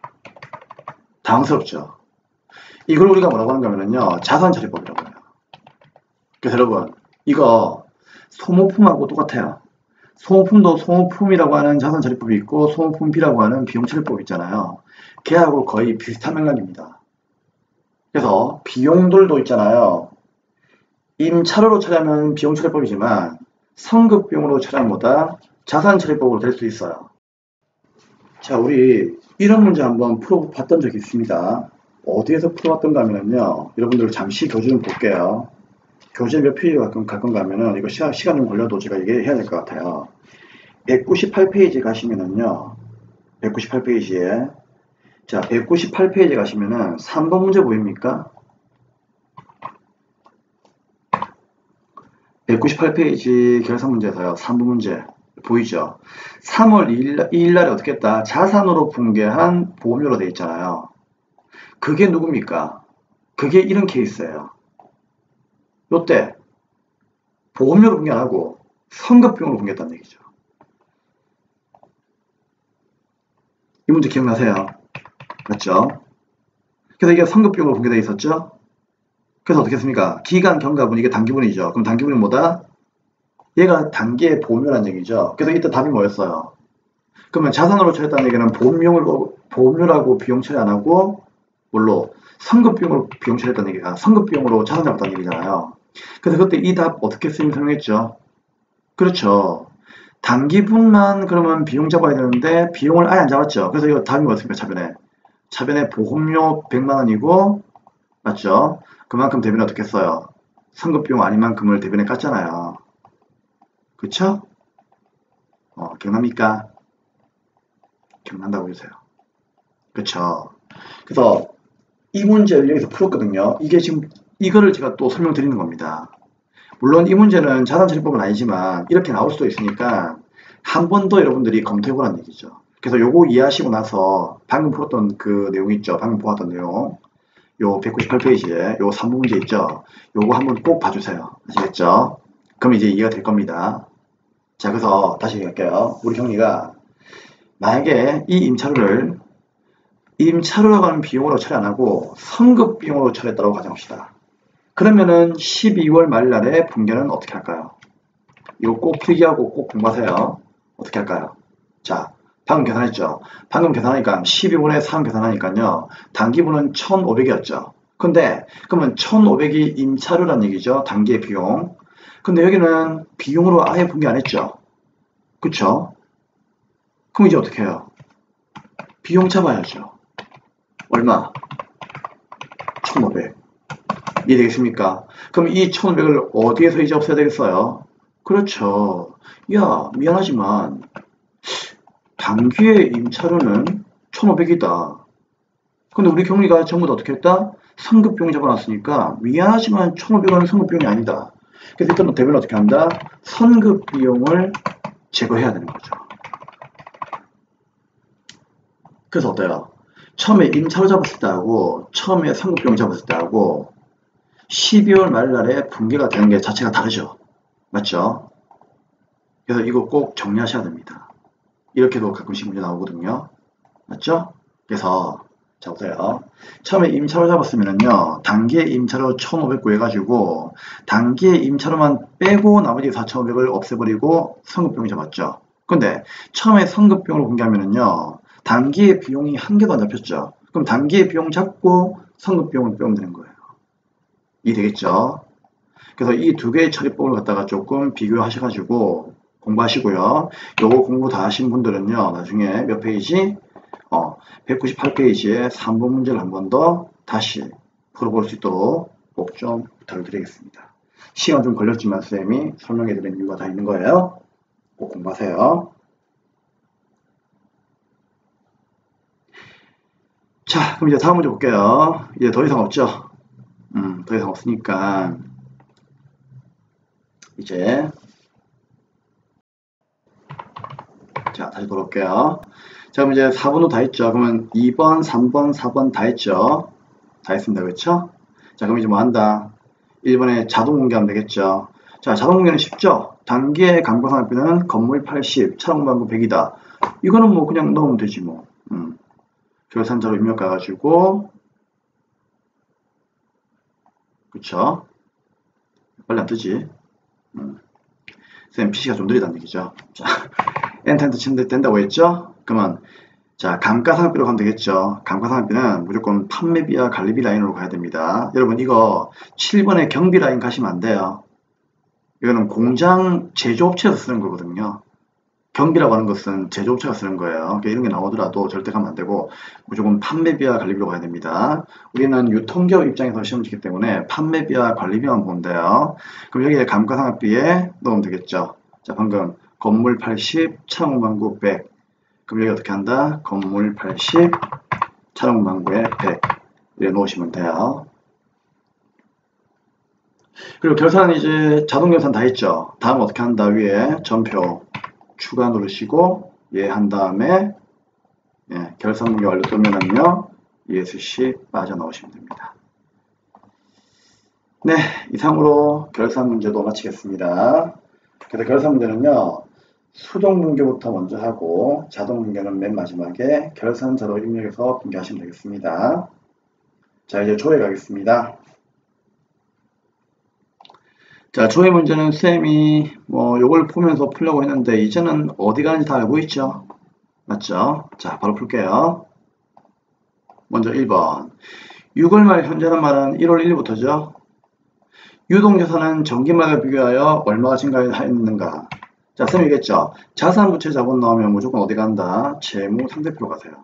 당황스럽죠. 이걸 우리가 뭐라고 하는가 하면요. 자산처리법이라고 해요. 그래서 여러분 이거 소모품하고 똑같아요. 소모품도 소모품이라고 하는 자산처리법이 있고 소모품비라고 하는 비용처리법이 있잖아요. 걔하고 거의 비슷한 맥락입니다. 그래서 비용들도 있잖아요. 임차료로 처리하면 비용처리법이지만 선급비용으로 처리하면 뭐다? 자산처리법으로 될 수 있어요. 자, 우리 이런 문제 한번 풀어봤던 적이 있습니다. 어디에서 풀어봤던가 하면요. 여러분들 잠시 교재 좀 볼게요. 교재 몇 페이지 갈 건가 하면은 이거 시간 좀 걸려도 제가 얘기해야 될 것 같아요. 198페이지 가시면은요. 198페이지에 자, 198페이지 가시면은 3번 문제 보입니까? 198페이지 결산 문제에서요. 3번 문제 보이죠? 3월 2일 날에 어떻게 했다? 자산으로 분개한 보험료로 되어 있잖아요. 그게 누굽니까? 그게 이런 케이스예요. 요때 보험료로 분개 안 하고 선급비용으로 분개했다는 얘기죠. 이 문제 기억나세요? 맞죠? 그래서 이게 선급비용으로 분개되어 있었죠? 그래서 어떻게 했습니까? 기간 경과분 이게 단기분이죠. 그럼 단기분이 뭐다? 얘가 단기의 보험료라는 얘기죠. 그래서 이때 답이 뭐였어요? 그러면 자산으로 처리했다는 얘기는 보험료라고 비용 처리 안 하고 뭘로? 성급비용으로 비용 처리했다는 얘기가 성급비용으로 자산 잡았다는 얘기잖아요. 그래서 그때 이 답 어떻게 쓰면 설명했죠? 그렇죠. 단기분만 그러면 비용 잡아야 되는데 비용을 아예 안 잡았죠. 그래서 이거 답이 뭐였습니까? 차변에. 차변에 보험료 100만 원이고 맞죠? 그만큼 대변에 어떻게 써요? 성급비용 아닌 만큼을 대변에 깠잖아요. 그쵸? 기억납니까? 기억난다고 해주세요. 그쵸? 그래서 이 문제를 여기서 풀었거든요. 이게 지금 이거를 제가 또 설명드리는 겁니다. 물론 이 문제는 자산처리법은 아니지만 이렇게 나올 수도 있으니까 한 번 더 여러분들이 검토해보라는 얘기죠. 그래서 요거 이해하시고 나서 방금 풀었던 그 내용 있죠. 방금 보았던 내용. 요 198페이지에 요 3부 문제 있죠. 요거 한번 꼭 봐주세요. 아시겠죠? 그럼 이제 이해가 될 겁니다. 자, 그래서 다시 얘기할게요. 우리 형리가 만약에 이 임차료라고 하는 비용으로 처리 안 하고 성급 비용으로 처리했다고 가정합시다. 그러면은 12월 말날에 분계는 어떻게 할까요? 이거 꼭 필기하고 꼭 공부하세요. 어떻게 할까요? 자, 방금 계산했죠? 방금 계산하니까 12분의 3 계산하니까요. 단기분은 1,500이었죠. 근데 그러면 1,500이 임차료란 얘기죠. 단기의 비용. 근데 여기는 비용으로 아예 분계 안 했죠. 그쵸? 그럼 이제 어떻게 해요? 비용 잡아야죠. 얼마? 1,500. 이해되겠습니까? 그럼 이 1,500을 어디에서 이제 없애야 되겠어요? 그렇죠. 야, 미안하지만 단기의 임차료는 1,500이다. 근데 우리 경리가 전부 다 어떻게 했다? 성급비용 잡아놨으니까 미안하지만 1,500원은 성급비용이 아니다. 그래서 일단 대변을 어떻게 한다? 선급비용을 제거해야 되는 거죠. 그래서 어때요? 처음에 임차료 잡았을 때하고 처음에 성급비용 잡았을 때하고 12월 말날에 분계가 되는 게 자체가 다르죠. 맞죠? 그래서 이거 꼭 정리하셔야 됩니다. 이렇게도 가끔씩 문제 나오거든요. 맞죠? 그래서 자 보세요. 처음에 임차료 잡았으면은요. 단기의 임차료 1,500 구해가지고 단기의 임차료만 빼고 나머지 4,500을 없애버리고 성급비용 잡았죠. 근데 처음에 성급비용으로 공개하면은요. 단기의 비용이 한 개도 안 잡혔죠. 그럼 단기의 비용 잡고 성급비용을 빼면 되는 거예요. 이해되겠죠? 그래서 이 두 개의 처리법을 갖다가 조금 비교하셔가지고 공부하시고요. 요거 공부 다 하신 분들은요. 나중에 몇 페이지? 198페이지에 3번 문제를 한 번 더 다시 풀어볼 수 있도록 꼭 좀 부탁을 드리겠습니다. 시간 좀 걸렸지만 쌤이 설명해드린 이유가 다 있는 거예요. 꼭 공부하세요. 자, 그럼 이제 다음 문제 볼게요. 이제 더 이상 없죠? 더 이상 없으니까 이제 자, 다시 돌아올게요. 자, 그럼 이제 4번도 다 했죠. 그러면 2번, 3번, 4번 다 했죠. 다 했습니다. 그렇죠? 자, 그럼 이제 뭐 한다? 1번에 자동 공개하면 되겠죠. 자, 자동 공개는 쉽죠? 단기의 감가상각비는 건물 80, 차량방구 100이다. 이거는 뭐 그냥 넣으면 되지 뭐. 결산자로 입력 가가지고 그쵸? 빨리 안 뜨지? 쌤 PC가 좀 느리다는 얘기죠. 자, 엔터 치는데 된다고 했죠? 그러면 자, 감가상각비로 가면 되겠죠. 감가상각비는 무조건 판매비와 관리비 라인으로 가야 됩니다. 여러분 이거 7번에 경비 라인 가시면 안 돼요. 이거는 공장 제조업체에서 쓰는 거거든요. 경비라고 하는 것은 제조업체가 쓰는 거예요. 그러니까 이런 게 나오더라도 절대 가면 안 되고 무조건 판매비와 관리비로 가야 됩니다. 우리는 유통기업 입장에서 시험 치기 때문에 판매비와 관리비만 보면 돼요. 그럼 여기에 감가상각비에 넣으면 되겠죠. 자, 방금 건물 80, 차량방구 100. 그럼 여기 어떻게 한다? 건물 80, 차량방구에 100. 이렇게 놓으시면 돼요. 그리고 결산은 이제 자동 결산 다 했죠. 다음 어떻게 한다? 위에 전표 추가 누르시고 예 한 다음에 결산 문제 완료 뜨면은요 ESC 빠져나오시면 됩니다. 네, 이상으로 결산 문제도 마치겠습니다. 그래서 결산 문제는요 수동 분계부터 먼저 하고 자동 분계는 맨 마지막에 결산자로 입력해서 분계하시면 되겠습니다. 자, 이제 조회 가겠습니다. 자, 조회 문제는 쌤이 뭐 요걸 보면서 풀려고 했는데 이제는 어디 가는지 다 알고 있죠? 맞죠? 자, 바로 풀게요. 먼저 1번. 6월 말 현재란 말은 1월 1일부터죠. 유동자산은 전기말과 비교하여 얼마가 증가했는가? 자, 쌤이겠죠. 자산, 부채, 자본 나오면 무조건 어디 간다? 재무 상대표로 가세요.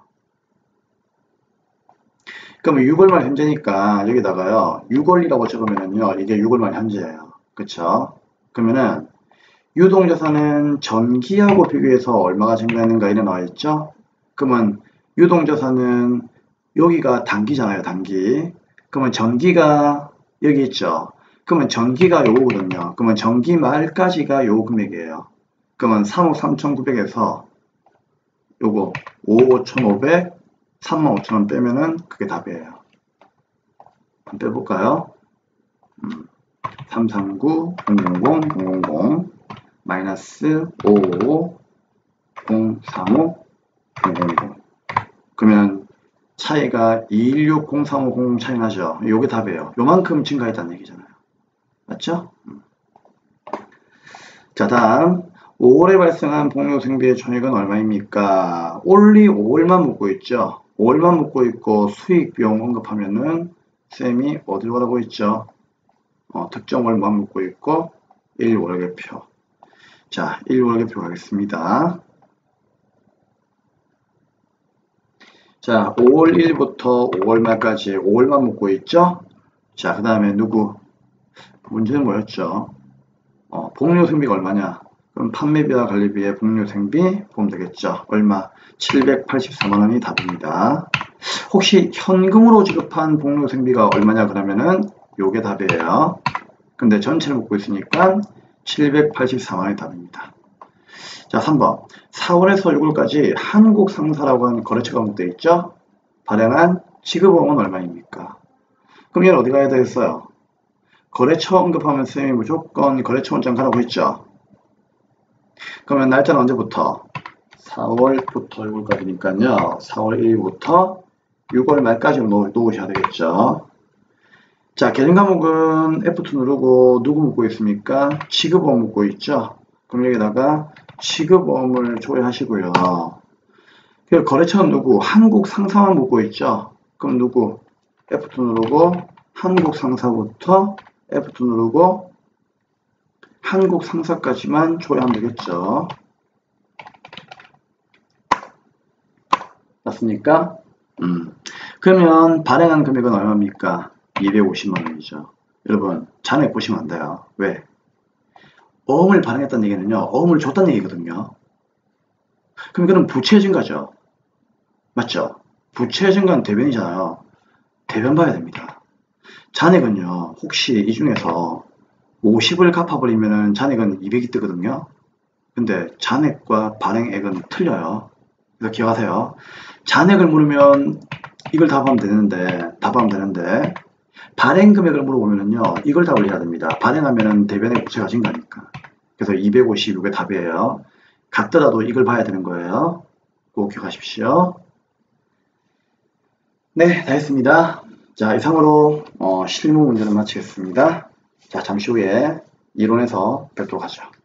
그러면 6월 말 현재니까 여기다가요. 6월이라고 적으면은요. 이게 6월 말 현재예요. 그쵸? 그러면은 유동자산은 전기하고 비교해서 얼마가 증가했는가 이래 나와 있죠? 그러면 유동자산은 여기가 단기잖아요. 단기. 그러면 전기가 여기 있죠? 그러면 전기가 요거거든요. 그러면 전기 말까지가 요 금액이에요. 그러면 3억 3,900에서 요거 5억 5,500, 35,000원 빼면은 그게 답이에요. 한번 빼볼까요? 339, 000, 000, 마이너스 555, 035, 000. 그러면 차이가 216, 0350 차이 나죠? 요게 답이에요. 요만큼 증가했다는 얘기잖아요. 맞죠? 자, 다음 5월에 발생한 복료생비의 총액은 얼마입니까? 올리 5월만 묻고 있죠. 5월만 묻고 있고 수익 비용 언급하면은 쌤이 어디로 가라고 있죠? 특정 월만 묻고 있고 1월계표. 자, 1월계표 가겠습니다. 자, 5월 1일부터 5월 말까지 5월만 묻고 있죠? 자, 그 다음에 누구? 문제는 뭐였죠? 복료생비가 얼마냐? 그럼 판매비와 관리비의 복료생비 보면 되겠죠? 얼마? 784만원이 답입니다. 혹시 현금으로 지급한 복료생비가 얼마냐 그러면은 요게 답이에요. 근데 전체를 묻고 있으니까 784만원이 답입니다. 자, 3번. 4월에서 6월까지 한국상사라고 하는 거래처가 언급되어 있죠? 발행한 지급어음은 얼마입니까? 그럼 얘는 어디 가야 되겠어요? 거래처 언급하면 쌤이 무조건 거래처 원장 가라고 했죠? 그러면 날짜는 언제부터? 4월부터 6월까지니까요. 4월 1일부터 6월 말까지 놓으셔야 되겠죠. 자, 개념 과목은 F2 누르고 누구 묻고 있습니까? 지급어음 묻고 있죠. 그럼 여기다가 지급어음을 조회하시고요. 그리고 거래처는 누구? 한국상사만 묻고 있죠. 그럼 누구? F2 누르고 한국상사부터 F2 누르고 한국상사까지만 조회하면 되겠죠. 맞습니까? 그러면 발행한 금액은 얼마입니까? 250만원이죠. 여러분, 잔액 보시면 안 돼요. 왜? 어음을 발행했다는 얘기는요, 어음을 줬다는 얘기거든요. 그럼 이거는 부채 증가죠. 맞죠? 부채 증가는 대변이잖아요. 대변 봐야 됩니다. 잔액은요, 혹시 이 중에서 50을 갚아버리면 잔액은 200이 뜨거든요. 근데 잔액과 발행액은 틀려요. 그래서 기억하세요. 잔액을 물으면 이걸 답하면 되는데 발행 금액을 물어보면요 이걸 다 올려야 됩니다. 발행하면은 대변의 부채가 증가하니까. 그래서 256의 답이에요. 같더라도 이걸 봐야 되는 거예요. 꼭 기억하십시오. 네, 다 했습니다. 자, 이상으로 실무 문제는 마치겠습니다. 자, 잠시 후에 이론에서 뵙도록 하죠.